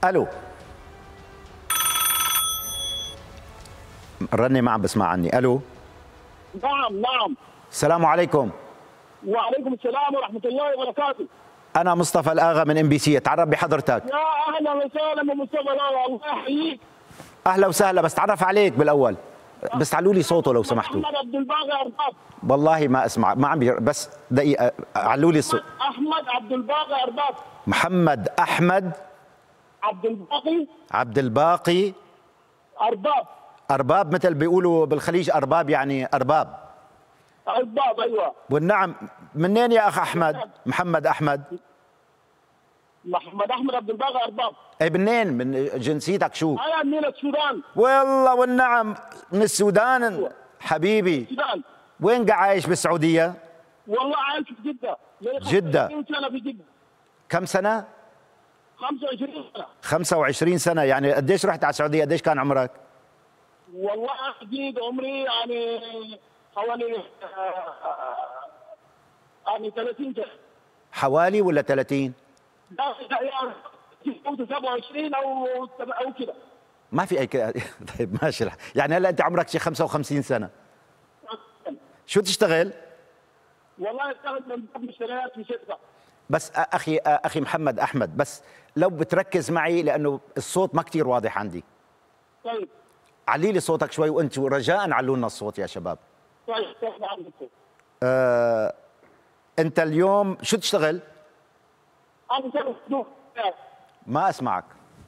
الو. الرنة ما عم بسمع عني. الو. نعم. السلام عليكم. وعليكم السلام ورحمة الله وبركاته. أنا مصطفى الآغا من MBC، اتعرف بحضرتك. يا أهلا وسهلا بمصطفى الآغا، الله يحييك. أهلا وسهلا، بس تعرف عليك بالأول، بس علوا لي صوته لو سمحتوا. محمد عبد الباقي أرباب. والله ما أسمع، ما عم بس دقيقة علوا لي الصوت. أحمد عبد الباقي أرباب. محمد أحمد عبد الباقي أرباب. أرباب مثل بيقولوا بالخليج أرباب، يعني أرباب. أيوة. والنعم. منين يا أخ أحمد؟ محمد أحمد عبد الباقي أرباب. اي منين؟ من جنسيتك شو؟ أنا من السودان. والله والنعم من السودان. حبيبي السودان. وين قاعد عايش بالسعودية؟ والله عايش في جدة. جدة. 25 سنة في جدة. كم سنة؟ 25 سنة. 25 سنة، يعني قديش رحت على السعودية؟ قديش كان عمرك؟ والله جديد عمري يعني حوالي 30 سنة. حوالي ولا 30؟ لا 27 او كده. ما في اي طيب ماشي. يعني هلا انت عمرك شي 55 سنة. شو تشتغل؟ والله اشتغل من مشتريات في شركة. بس اخي محمد احمد، بس لو بتركز معي لانه الصوت ما كثير واضح عندي. طيب. علي لي صوتك شوي، وانتم رجاء علوا لنا الصوت يا شباب. طيب. انت اليوم شو تشتغل؟ انا بشتغل ما اسمعك.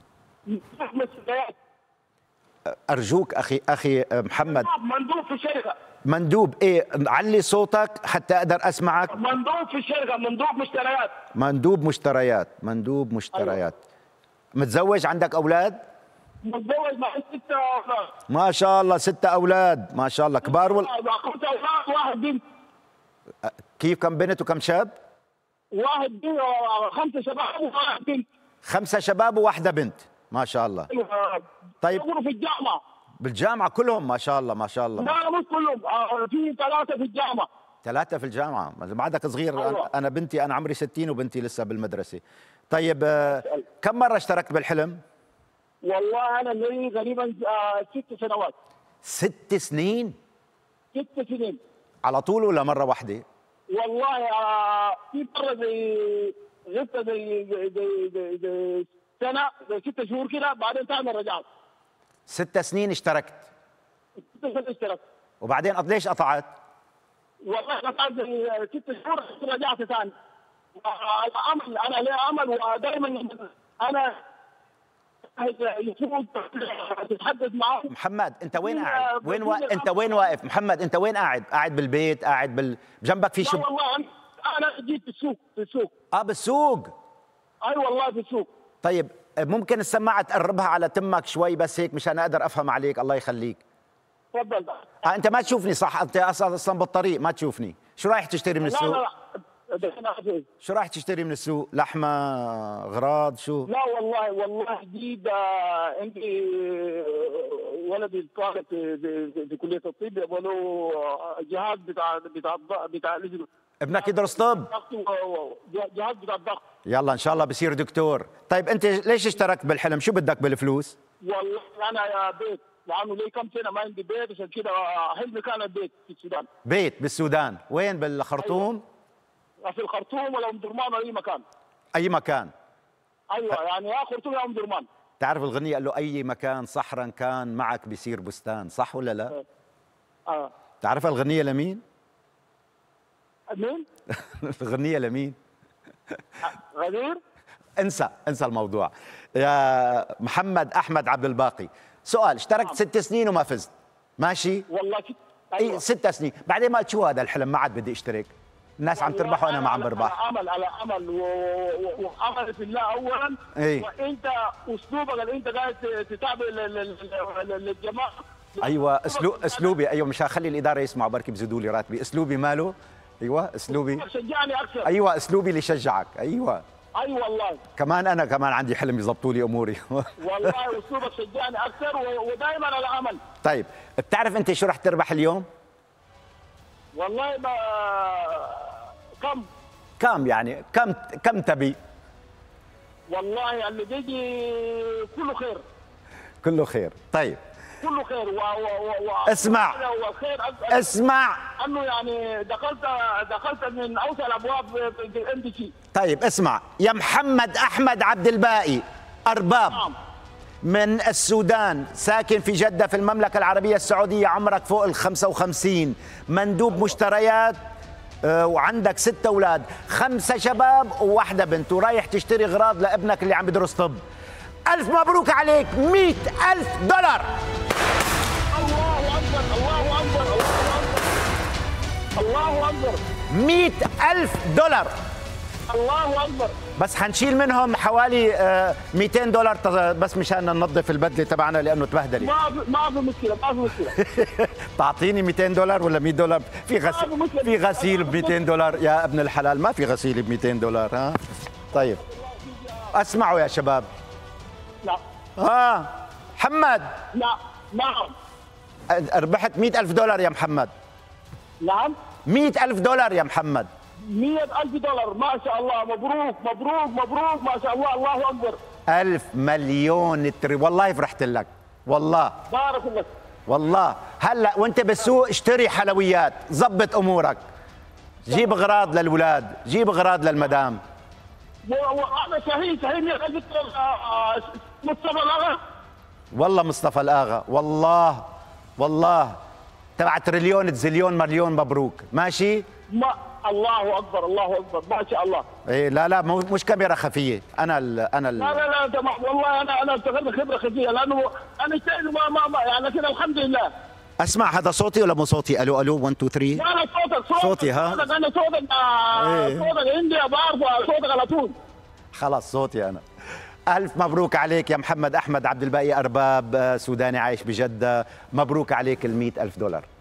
ارجوك اخي محمد. مندوب في الشركة. مندوب ايه؟ علي صوتك حتى اقدر اسمعك. مندوب في الشركة، مندوب مشتريات. مندوب مشتريات. أيوة. متزوج؟ عندك اولاد؟ متزوج مع 6 اولاد. ما شاء الله 6 اولاد، ما شاء الله كبار 5 اولاد وواحد بنت. كيف كم بنت وكم شاب؟ 1 بنت 5 شباب وواحد بنت. 5 شباب وواحدة بنت، ما شاء الله. طيب في الجامعة. بالجامعة كلهم؟ ما شاء الله ما شاء الله. لا مش كلهم، في 3 في الجامعة. 3 في الجامعة، بعدك صغير. أيوة. أنا بنتي، أنا عمري 60 وبنتي لسه بالمدرسة. طيب كم مرة اشتركت بالحلم؟ والله أنا لي تقريبا 6 سنوات. 6 سنين؟ 6 سنين. على طول ولا مرة واحدة؟ والله في مرة غبت زي سنة، زي 6 شهور كده، بعدين ثاني رجعت. 6 سنين اشتركت؟ 6 سنين اشتركت. وبعدين ليش قطعت؟ والله قطعت زي 6 شهور، رجعت ثاني. الأمل، أنا لي أمل، ودائما أنا تتحدث معاه. محمد انت وين قاعد؟ انت وين واقف؟ محمد انت وين قاعد؟ قاعد بالبيت؟ قاعد جنبك في شيء؟ والله انا جيت في السوق. بالسوق؟ اي والله في السوق. طيب ممكن السماعه تقربها على تمك شوي بس هيك مشان اقدر افهم عليك، الله يخليك. تفضل. انت ما تشوفني صح؟ انت اصلا بالطريق ما تشوفني. شو رايح تشتري من السوق؟ لا شو رايح تشتري من السوق؟ لحمه، اغراض، شو؟ لا والله جديد. عندي ولدي طالب في كليه الطب، يبغوا جهاز بتاع ابنك يدرس طب؟ جهاز بتاع الضغط. يلا ان شاء الله بصير دكتور. طيب انت ليش اشتركت بالحلم؟ شو بدك بالفلوس؟ والله انا يا بيت، لانه لي كم سنه ما عندي بيت، عشان كده حلمي كان البيت في السودان. بيت بالسودان؟ وين؟ بالخرطوم؟ أيوة. في الخرطوم ولا ام درمان ولا اي مكان. اي مكان؟ ايوه يعني يا خرطوم يا ام درمان. تعرف الغنية قال له اي مكان صحرا كان معك بيصير بستان، صح ولا لا؟ تعرف الغنية لمين؟ مين؟ الغنية لمين؟ غدير؟ انسى الموضوع. يا محمد احمد عبد الباقي، سؤال، اشتركت 6 سنين وما فزت، ماشي؟ والله أيوة. اي 6 سنين، بعدين ما قلت شو هذا الحلم، ما عاد بدي اشترك، الناس عم تربح وانا ما عم بربح. على امل وامل في الله اولا. إيه؟ وانت اسلوبك اللي انت قاعد تتابع للجماعه. ايوه اسلوبي، ايوه مش هخلي الاداره يسمعوا، بركي بزيدوا لي راتبي. اسلوبي ماله؟ ايوه اسلوبي شجعني اكثر. ايوه اسلوبي اللي يشجعك. ايوه اي والله. انا كمان عندي حلم يضبطوا لي اموري. والله اسلوبك شجعني اكثر ودائما على امل. طيب بتعرف انت شو رح تربح اليوم؟ والله ما كم يعني كم تبي؟ والله اللي بيجي كله خير. كله خير. طيب كله خير اسمع والخير اسمع انه يعني دخلت من اوسع الابواب في الام بي سي. طيب اسمع يا محمد احمد عبد الباقي ارباب من السودان، ساكن في جدة في المملكة العربية السعودية، عمرك فوق ال 55، مندوب مشتريات، وعندك 6 أولاد، 5 شباب وواحدة بنت، ورايح تشتري أغراض لابنك اللي عم بدرس طب. ألف مبروك عليك، $100,000. الله أكبر الله أكبر الله أكبر $100,000. الله أكبر. بس حنشيل منهم حوالي $200 بس مشان ننظف البدله تبعنا لانه تبهدلت. ما في مشكله ما في مشكله. تعطيني $200 ولا $100؟ في غسيل ب $200 يا ابن الحلال، ما في غسيل ب $200. ها طيب اسمعوا يا شباب. لا محمد. لا نعم. ربحت $100,000 يا محمد. نعم $100,000 يا محمد. $100,000 ما شاء الله. مبروك مبروك مبروك ما شاء الله. الله اكبر. 1,000 مليون والله فرحت لك والله. بارك الله. والله هلا وانت بالسوق اشتري حلويات، ظبط امورك، جيب اغراض للولاد، جيب اغراض للمدام. وانا صحيح $100,000 مصطفى الاغا. والله مصطفى الاغا، والله تبع تريليون تزليون مليون، مبروك. ماشي. ما الله اكبر الله اكبر ما شاء الله. ايه لا مش كاميرا خفيه، انا لا تمام. والله انا افتكرت خبره خفيه لانه انا اشتغل ما يعني كده الحمد لله. اسمع هذا صوتي ولا مو صوتي؟ الو 1 2 3. لا صوتك صوتي. ها صوتك انا صوتك صوتك عندي بعرف صوتك على طول. خلاص صوتي انا. ألف مبروك عليك يا محمد أحمد عبد الباقي أرباب، سوداني عايش بجدة، مبروك عليك $100,000.